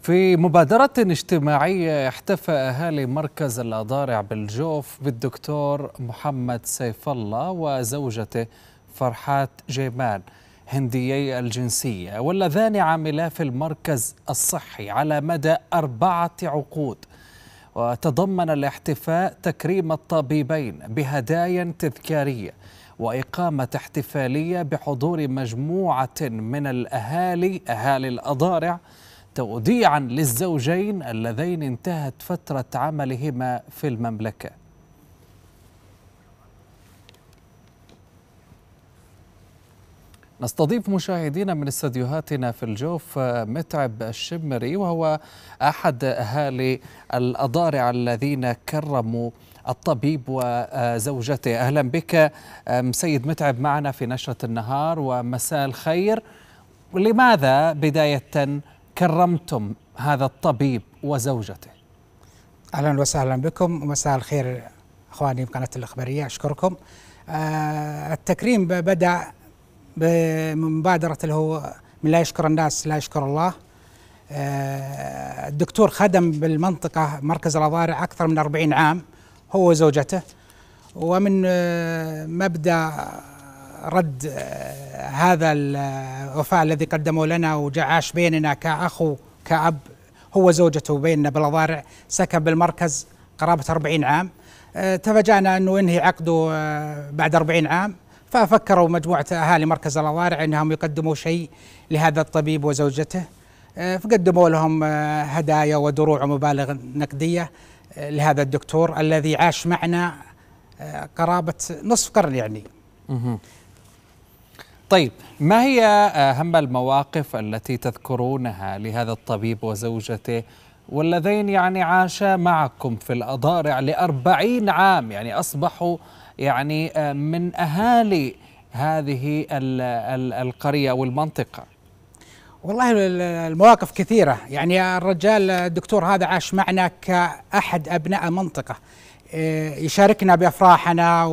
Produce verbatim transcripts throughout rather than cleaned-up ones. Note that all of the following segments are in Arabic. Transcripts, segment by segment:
في مبادرة اجتماعية احتفى أهالي مركز الأضارع بالجوف بالدكتور محمد سيف الله وزوجته فرحات جيمان هنديي الجنسية، واللذان عملا في المركز الصحي على مدى أربعة عقود. وتضمن الاحتفاء تكريم الطبيبين بهدايا تذكارية وإقامة احتفالية بحضور مجموعة من الأهالي أهالي الأضارع توديعا للزوجين اللذين انتهت فترة عملهما في المملكة. نستضيف مشاهدينا من استديوهاتنا في الجوف متعب الشمري، وهو أحد أهالي الأضارع الذين كرموا الطبيب وزوجته. أهلا بك سيد متعب معنا في نشرة النهار، ومساء الخير. لماذا بداية كرمتم هذا الطبيب وزوجته؟ أهلا وسهلا بكم ومساء الخير أخواني بقناة الإخبارية، أشكركم. آه التكريم بدأ بمبادرة اللي هو من لا يشكر الناس لا يشكر الله. آه الدكتور خدم بالمنطقة مركز الأضارع أكثر من أربعين عام هو وزوجته، ومن آه مبدأ رد آه هذا الوفاء الذي قدموا لنا وعاش بيننا كأخو كأب هو زوجته بيننا بالأضارع، سكن بالمركز قرابة أربعين عام. آه تفاجأنا أنه ينهي عقده آه بعد أربعين عام، ففكروا مجموعة أهالي مركز الأضارع أنهم يقدموا شيء لهذا الطبيب وزوجته، فقدموا لهم هدايا ودروع ومبالغ نقدية لهذا الدكتور الذي عاش معنا قرابة نصف قرن يعني. طيب، ما هي أهم المواقف التي تذكرونها لهذا الطبيب وزوجته والذين يعني عاشا معكم في الأضارع لأربعين عام، يعني أصبحوا يعني من أهالي هذه القرية والمنطقة؟ والله المواقف كثيرة، يعني الرجال الدكتور هذا عاش معنا كأحد أبناء منطقة، يشاركنا بأفراحنا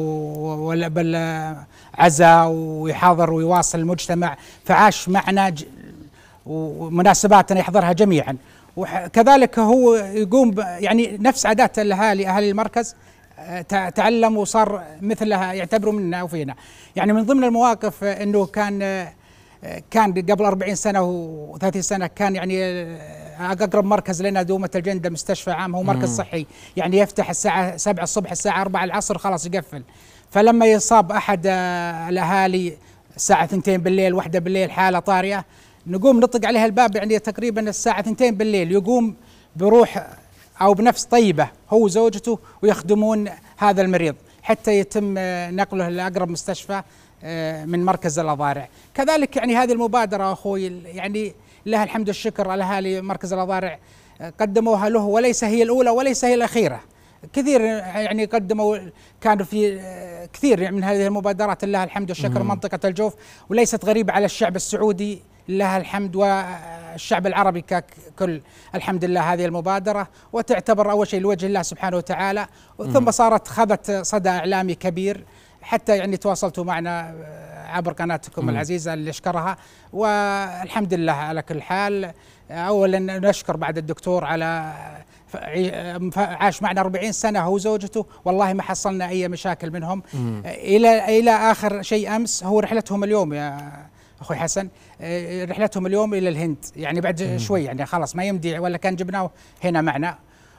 وبالعزاء ويحاضر ويواصل المجتمع، فعاش معنا ومناسباتنا يحضرها جميعا. وكذلك هو يقوم يعني نفس عادات الأهالي أهالي المركز، تعلم وصار مثلها يعتبروا منا وفينا. يعني من ضمن المواقف انه كان كان قبل أربعين سنه وثلاثين سنه كان يعني اقرب مركز لنا دومة الجندة مستشفى عام، هو مركز صحي يعني يفتح الساعه سبعة الصبح الساعه أربعة العصر خلاص يقفل. فلما يصاب احد الاهالي الساعه اثنتين بالليل واحدة بالليل حاله طارئه، نقوم نطق عليها الباب يعني تقريبا الساعه اثنتين بالليل، يقوم بروح أو بنفس طيبة هو وزوجته ويخدمون هذا المريض حتى يتم نقله لأقرب مستشفى من مركز الأضارع. كذلك يعني هذه المبادرة أخوي يعني لها الحمد والشكر، الأهالي مركز الأضارع قدموها له، وليس هي الأولى وليس هي الأخيرة. كثير يعني قدموا، كانوا في كثير من هذه المبادرات لها الحمد والشكر منطقة الجوف، وليست غريبة على الشعب السعودي لها الحمد والشعب العربي ككل. الحمد لله هذه المبادرة، وتعتبر أول شيء لوجه الله سبحانه وتعالى، ثم صارت خذت صدى إعلامي كبير، حتى يعني تواصلتوا معنا عبر قناتكم مم. العزيزة اللي أشكرها. والحمد لله على كل حال. أولا نشكر بعد الدكتور على عاش معنا أربعين سنة هو وزوجته، والله ما حصلنا أي مشاكل منهم مم. إلى إلى آخر شيء أمس هو رحلتهم اليوم يا أخوي حسن، رحلتهم اليوم إلى الهند، يعني بعد مم. شوي يعني خلاص ما يمدي، ولا كان جبناه هنا معنا.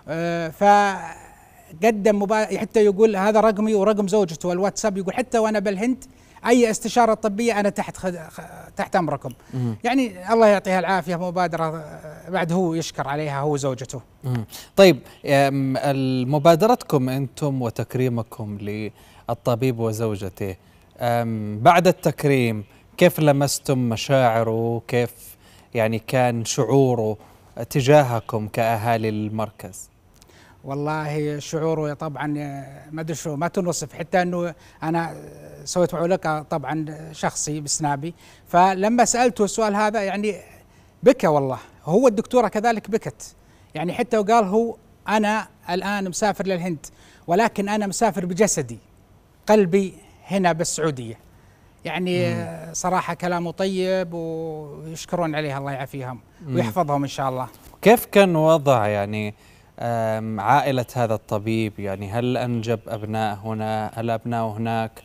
فقدم مبا... حتى يقول هذا رقمي ورقم زوجته والواتساب، يقول حتى وأنا بالهند أي استشارة طبية أنا تحت خد... تحت أمركم. مم. يعني الله يعطيها العافية، مبادرة بعد هو يشكر عليها هو وزوجته. مم. طيب، مبادرتكم أنتم وتكريمكم للطبيب وزوجته، بعد التكريم كيف لمستم مشاعره؟ كيف يعني كان شعوره تجاهكم كأهالي المركز؟ والله شعوره طبعا ما ادري شو ما تنوصف، حتى انه انا سويت معلقه طبعا شخصي بسنابي، فلما سالته السؤال هذا يعني بكى والله، هو الدكتوره كذلك بكت، يعني حتى وقال هو انا الان مسافر للهند ولكن انا مسافر بجسدي، قلبي هنا بالسعوديه. يعني مم. صراحه كلامه طيب ويشكرون عليه، الله يعافيهم ويحفظهم ان شاء الله. كيف كان وضع يعني عائلة هذا الطبيب؟ يعني هل أنجب أبناء هنا؟ هل أبناء هناك؟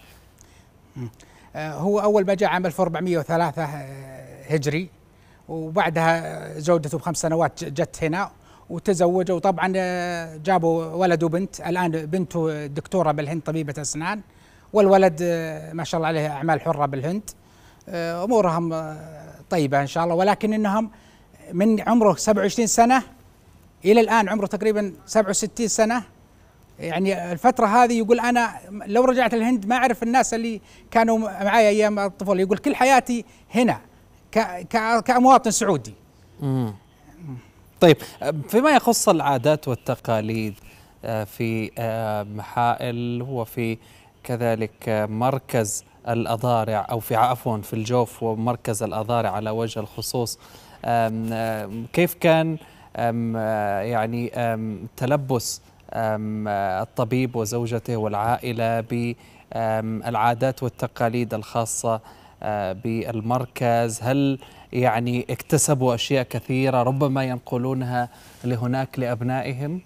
هو أول ما جاء عام ألف وأربعمئة وثلاثة هجري، وبعدها زوجته بخمس سنوات جت هنا وتزوجوا، وطبعا جابوا ولد وبنت. الآن بنته دكتورة بالهند، طبيبة أسنان، والولد ما شاء الله عليه أعمال حرة بالهند. أمورهم طيبة إن شاء الله، ولكن إنهم من عمره سبعة وعشرين سنة إلى الآن عمره تقريبا سبعة وستين سنة. يعني الفترة هذه يقول أنا لو رجعت الهند ما أعرف الناس اللي كانوا معي أيام الطفولة. يقول كل حياتي هنا كمواطن سعودي. مم. طيب، فيما يخص العادات والتقاليد في محائل وفي كذلك مركز الأضارع، أو في عفوا في الجوف ومركز الأضارع على وجه الخصوص، كيف كان يعني تلبس الطبيب وزوجته والعائلة بالعادات والتقاليد الخاصة بالمركز؟ هل يعني اكتسبوا أشياء كثيرة ربما ينقلونها لهناك لأبنائهم؟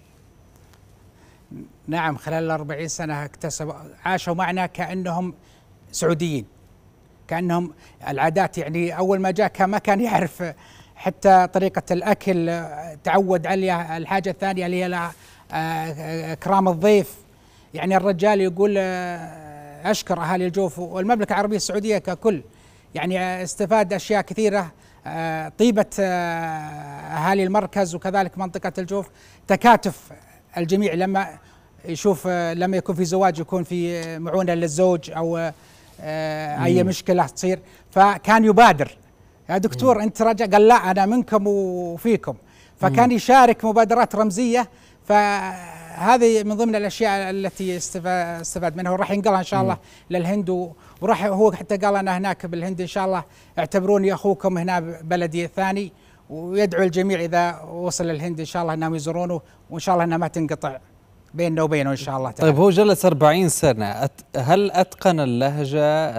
نعم، خلال الأربعين سنة اكتسبوا، عاشوا معنا كأنهم سعوديين، كأنهم العادات. يعني أول ما جاء ما كان يعرف حتى طريقة الأكل، تعود عليها. الحاجة الثانية اللي هي إكرام الضيف. يعني الرجال يقول أشكر أهالي الجوف والمملكة العربية السعودية ككل، يعني استفاد أشياء كثيرة. طيبة أهالي المركز وكذلك منطقة الجوف، تكاتف الجميع لما يشوف، لما يكون في زواج يكون في معونة للزوج أو أي مشكلة تصير، فكان يبادر. يا دكتور مم. أنت رجع، قال لا أنا منكم وفيكم، فكان يشارك مبادرات رمزية. فهذه من ضمن الأشياء التي استفاد منها، وراح ينقلها إن شاء الله مم. للهند. وراح هو حتى قال أنا هناك بالهند إن شاء الله اعتبروني أخوكم هنا بلدي الثاني، ويدعو الجميع إذا وصل للهند إن شاء الله أنهم يزورونه، وإن شاء الله أنها ما تنقطع بيننا وبينه إن شاء الله تعالى. طيب، هو جلس أربعين سنة، هل أتقن اللهجة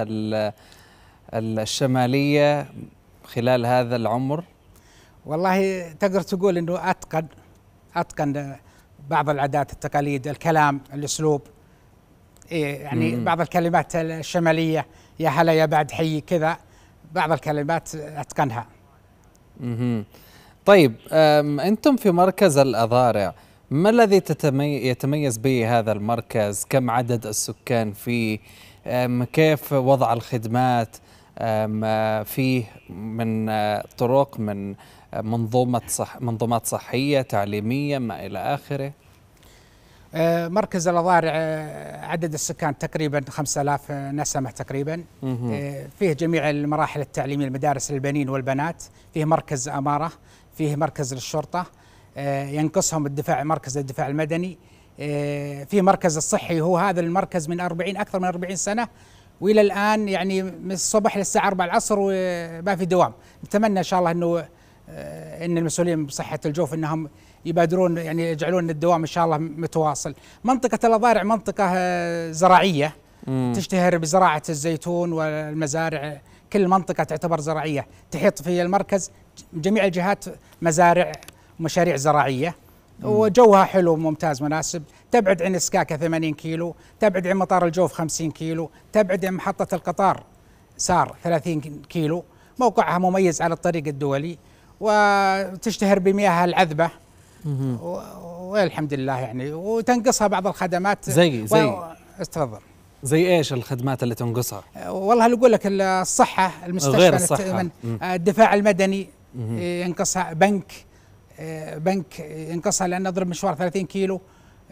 الشمالية خلال هذا العمر؟ والله تقدر تقول أنه أتقن أتقن بعض العادات التقاليد، الكلام، الأسلوب. إيه يعني مم. بعض الكلمات الشمالية، يا هلا يا بعد حي كذا، بعض الكلمات أتقنها. مم. طيب، أنتم في مركز الأضارع، ما الذي يتميز به هذا المركز؟ كم عدد السكان فيه؟ كيف وضع الخدمات فيه من طرق، من منظومة صح منظومات صحية، تعليمية، ما إلى آخره؟ مركز الأضارع عدد السكان تقريبا خمسة آلاف نسمة تقريبا. فيه جميع المراحل التعليمية، المدارس للبنين والبنات، فيه مركز أمارة، فيه مركز للشرطة، ينقصهم الدفاع، مركز الدفاع المدني. فيه مركز الصحي، هو هذا المركز من أربعين أكثر من أربعين سنة، وإلى الآن يعني من الصبح للساعة أربعة العصر وما في دوام. نتمنى إن شاء الله أنه إن المسؤولين بصحة الجوف أنهم يبادرون، يعني يجعلون الدوام إن شاء الله متواصل. منطقة الأضارع منطقة زراعية مم. تشتهر بزراعة الزيتون والمزارع، كل منطقة تعتبر زراعية، تحيط في المركز جميع الجهات مزارع ومشاريع زراعية، مم. وجوها حلو ممتاز مناسب. تبعد عن سكاكا ثمانين كيلو، تبعد عن مطار الجوف خمسين كيلو، تبعد عن محطة القطار سار ثلاثين كيلو. موقعها مميز على الطريق الدولي، وتشتهر بمياهها العذبة، والحمد لله يعني، وتنقصها بعض الخدمات. زي زي و... استفضل. زي ايش الخدمات اللي تنقصها؟ والله اللي اقول لك الصحة، المستشفى، غير الصحة. الدفاع المدني ينقصها، بنك بنك ينقصها لأن أضرب مشوار ثلاثين كيلو.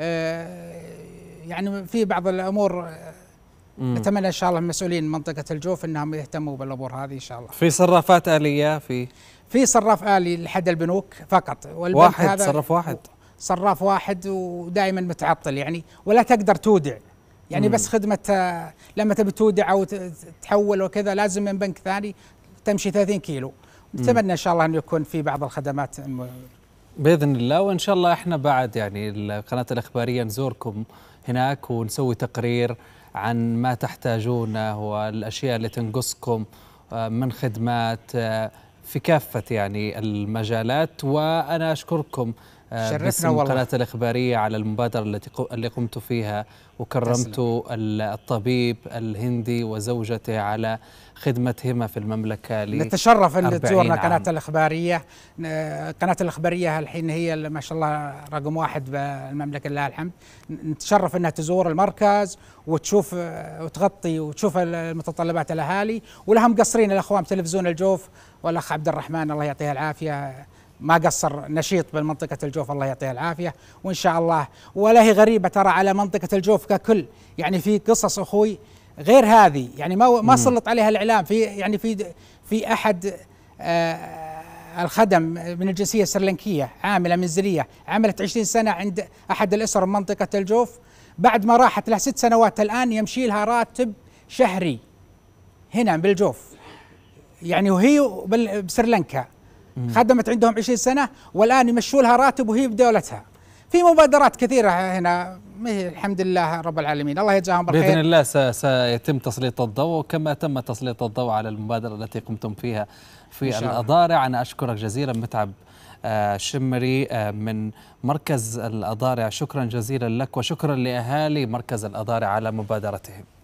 يعني في بعض الأمور نتمنى إن شاء الله المسؤولين منطقة الجوف أنهم يهتموا بالأمور هذه إن شاء الله. في صرافات آلية؟ في في صراف آلي لحد البنوك فقط، والبنك واحد هذا صراف واحد صراف واحد ودائما متعطل يعني، ولا تقدر تودع يعني. مم. بس خدمة لما تبي تودع أو تحول وكذا لازم من بنك ثاني تمشي ثلاثين كيلو. نتمنى إن شاء الله أن يكون في بعض الخدمات بإذن الله، وإن شاء الله إحنا بعد يعني القناة الإخبارية نزوركم هناك ونسوي تقرير عن ما تحتاجونه والأشياء اللي تنقصكم من خدمات في كافة يعني المجالات. وأنا أشكركم باسم قناة الإخبارية على المبادرة التي اللي قمت فيها وكرمت الطبيب الهندي وزوجته على خدمتهما في المملكة. نتشرف أن تزورنا قناة الإخبارية. قناة الإخبارية الحين هي ما شاء الله رقم واحد بالمملكة لله الحمد. نتشرف أنها تزور المركز وتشوف وتغطي وتشوف المتطلبات الأهالي، ولها مقصرين الأخوان بتلفزيون الجوف والأخ عبد الرحمن الله يعطيه العافية ما قصر، نشيط بالمنطقة الجوف الله يعطيه العافية. وإن شاء الله ولا هي غريبة ترى على منطقة الجوف ككل، يعني في قصص أخوي غير هذه يعني ما ما سلط عليها الإعلام. في يعني في في أحد آه الخدم من الجنسية السريلانكية عاملة منزلية عملت عشرين سنة عند أحد الأسر من منطقة الجوف، بعد ما راحت لها ست سنوات الآن يمشي لها راتب شهري هنا بالجوف، يعني وهي بسريلانكا خدمت عندهم عشرين سنة والآن يمشوا لها راتب وهي بدولتها. في مبادرات كثيرة هنا الحمد لله رب العالمين، الله يجزاهم بالخير. بإذن الله سيتم تسليط الضوء كما تم تسليط الضوء على المبادرة التي قمتم فيها في الأضارع. أنا أشكرك جزيلا متعب الشمري من مركز الأضارع، شكرا جزيلا لك وشكرا لأهالي مركز الأضارع على مبادرتهم.